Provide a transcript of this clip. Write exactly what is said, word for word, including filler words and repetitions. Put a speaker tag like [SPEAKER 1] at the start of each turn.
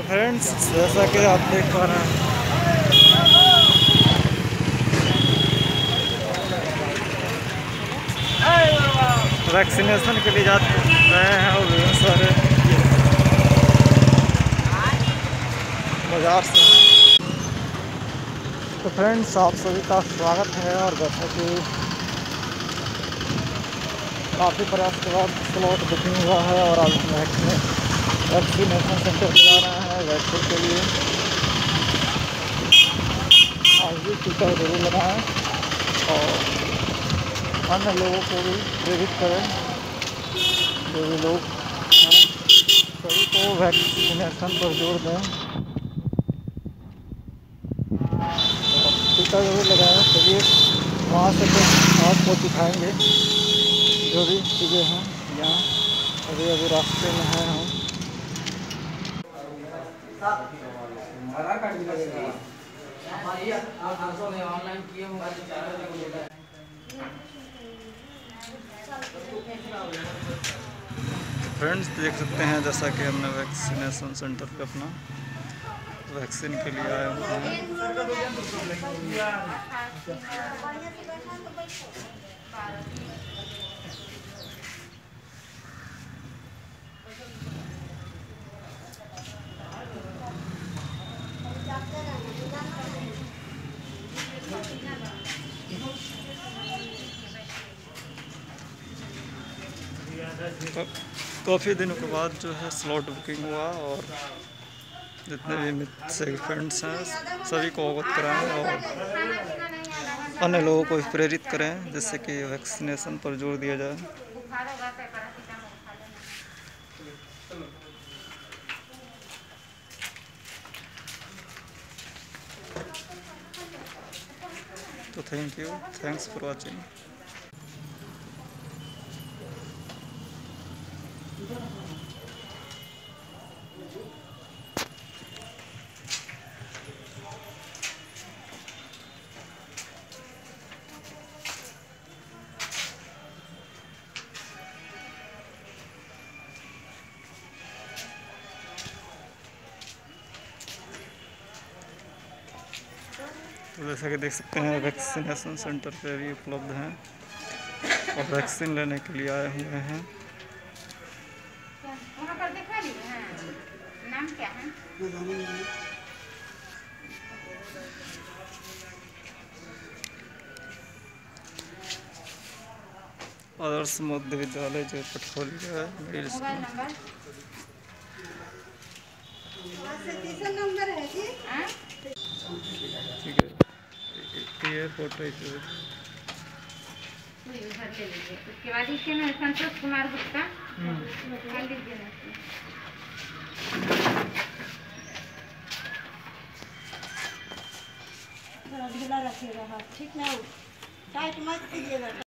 [SPEAKER 1] Friends, जैसा कि आप देख पा रहे हैं, वैक्सीनेशन के लिए जाते रहे हैं और बहुत सारे बाजार से। तो फ्रेंड्स, आप सभी का स्वागत है। और जैसा कि काफ़ी प्रयास के बाद स्लॉट बुकिंग हुआ है और आज वैक्सीनेशन सेंटर पर जा रहे हैं वैक्सीन के लिए। आज भी टीका जरूर लगाएं और अन्य लोगों को भी प्रेरित करें। जो भी लोग हैं सभी को वैक्सीनेशन पर जोर दें और टीका जरूर लगाएं। चलिए वहाँ से कुछ आपको दिखाएंगे जो भी चीज़ें हैं यहाँ। अभी अभी रास्ते में हैं हम। फ्रेंड्स, देख सकते हैं जैसा कि हमने वैक्सीनेशन सेंटर पे अपना वैक्सीन के लिए आए हुए हैं। काफ़ी दिनों के बाद जो है स्लॉट बुकिंग हुआ और जितने भी मित्र फ्रेंड्स हैं सभी को अवगत कराएं और अन्य लोगों को प्रेरित करें जिससे कि वैक्सीनेशन पर जोर दिया जाए। तो thank you, thanks for watching. तो जैसा कि देख सकते हैं वैक्सीनेशन सेंटर पे भी उपलब्ध हैं और वैक्सीन लेने के लिए आए हुए हैं।
[SPEAKER 2] वहाँ पर दिखा ली है, नाम क्या है?
[SPEAKER 1] आदर्श मध्य विद्यालय जो पटखोली है मिडिल स्कूल।
[SPEAKER 2] नंबर है जी।
[SPEAKER 1] ठीक है, ये फोटो उधर
[SPEAKER 2] ले लीजिए। उसके बाद इसके ना संतोष कुमार गुप्ता लिख देना। ढीला रखिएगा, ठीक ना टाइट मत कीजिएगा।